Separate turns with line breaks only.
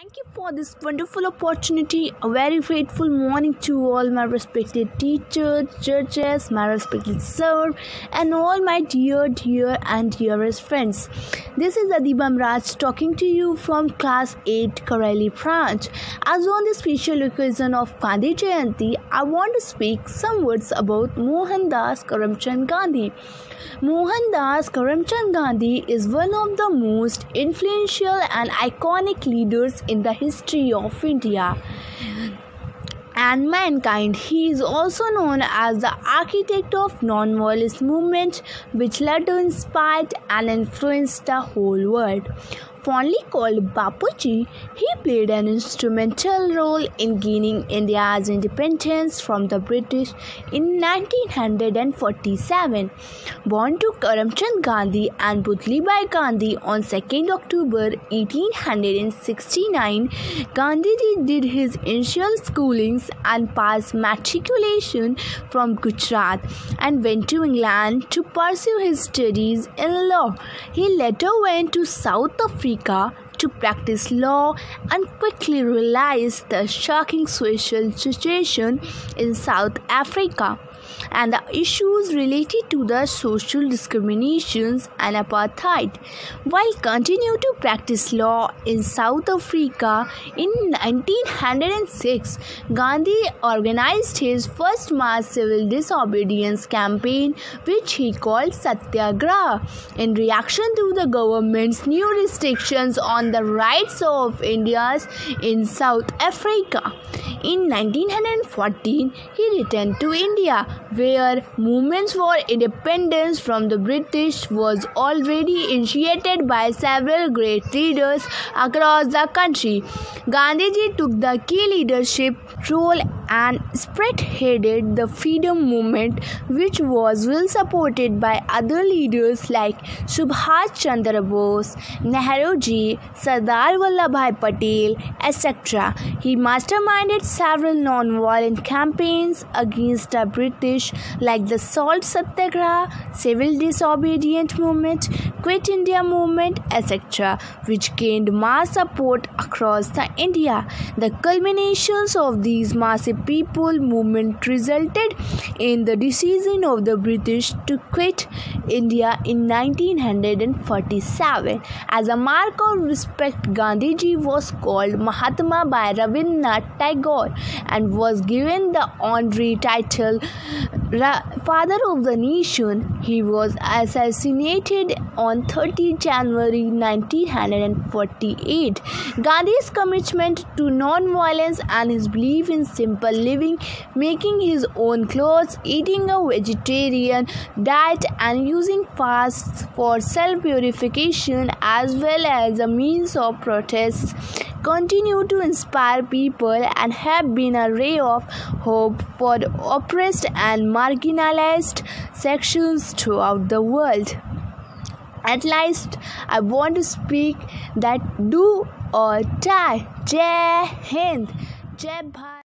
Thank you for this wonderful opportunity. A very grateful morning to all my respected teachers, judges, my respected sir, and all my dear and dearest friends. This is Adibam Raj talking to you from class 8 Kareli branch. As on the special occasion of Gandhi Jayanti, I want to speak some words about Mohandas Karamchand Gandhi. Mohandas Karamchand Gandhi is one of the most influential and iconic leaders in the history of India and mankind. He is also known as the architect of non-violence movement, which later inspired and influenced the whole world. Fondly called Bapuji, he played an instrumental role in gaining India's independence from the British in 1947. Born to Karamchand Gandhi and Putlibai Gandhi on 2nd October 1869, Gandhiji did his initial schoolings and passed matriculation from Gujarat and went to England to pursue his studies in law. He later went to South Africa to practice law and quickly realized the shocking social situation in South Africa and the issues related to the social discriminations and apartheid. While continuing to practice law in South Africa in 1906, Gandhi organized his first mass civil disobedience campaign, which he called Satyagraha, in reaction to the government's new restrictions on the rights of Indians in South Africa. In 1914, he returned to India, where movements for independence from the British was already initiated by several great leaders across the country. Gandhiji took the key leadership role and spearheaded the freedom movement, which was well supported by other leaders like Subhash Chandra Bose, Nehruji, Sardar Vallabhbhai Patel, etc. He masterminded several non-violent campaigns against the British like the Salt Satyagraha, Civil Disobedience Movement, Quit India Movement, etc., which gained mass support across the India. The culminations of these massive people movement resulted in the decision of the British to quit India in 1947. As a mark of respect, Gandhiji was called Mahatma by Rabindranath Tagore and was given the honorary title Father of the Nation. He was assassinated on 30 January 1948. Gandhi's commitment to non-violence and his belief in simple living, making his own clothes, eating a vegetarian diet, and using fasts for self-purification as well as a means of protest, continue to inspire people and have been a ray of hope for oppressed and marginalized sections throughout the world. At last, I want to speak that do or die. Jai Hind, Jai Bharat.